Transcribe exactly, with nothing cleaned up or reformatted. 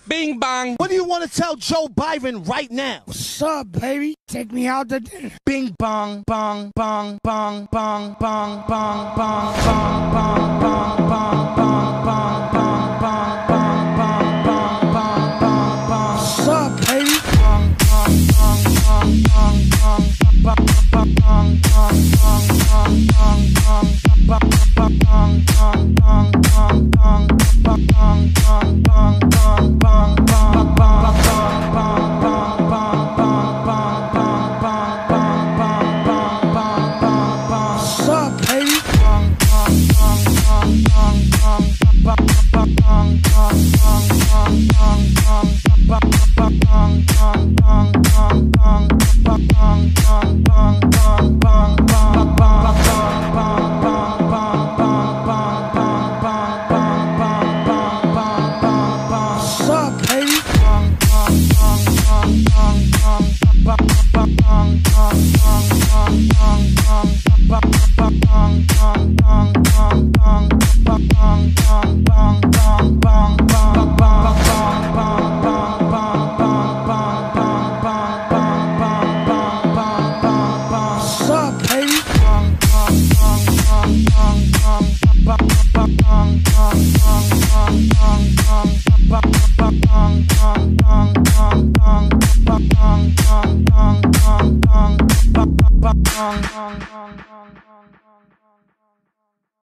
Bing bong. What do you want to tell Joe Biden right now? What's up, baby? Take me out to dinner. Bing bong, bong, bong, bong, bong, bong, bong, bong, bong, bong, bong, bong, bong.